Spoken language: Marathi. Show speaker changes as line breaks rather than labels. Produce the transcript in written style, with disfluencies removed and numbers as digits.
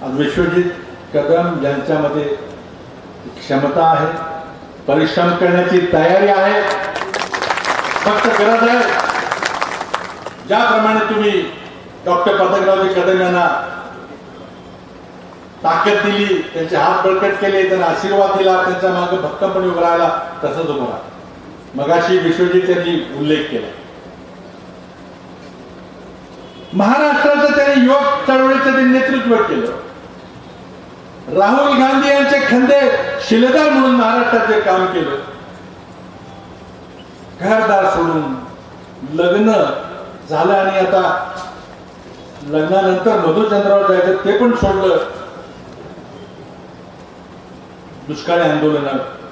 विश्वजित कदम यांच्यामध्ये क्षमता आहे, परिश्रम करण्याची तयारी आहे, फक्त गरज आहे ज्याप्रमाणे तुम्ही डॉक्टर पतंगरावजी कदम यांना ताकद दिली, त्यांचे हात बळकट केले, त्यांना आशीर्वाद दिला, त्यांच्या मागे भक्कमपणे उभं राहिला, तसंच उभं राहा. मगाशी विश्वजित यांनी उल्लेख केला, महाराष्ट्राचं त्यांनी युवक चळवळीचं ते नेतृत्व केलं. राहुल गांधी यांचे खंदे शिलेदार म्हणून महाराष्ट्राचे काम केलं. घरदार सोडून लग्न झालं आणि आता लग्नानंतर मधुचंद्रावर जायचं ते पण सोडलं. दुष्काळी आंदोलनात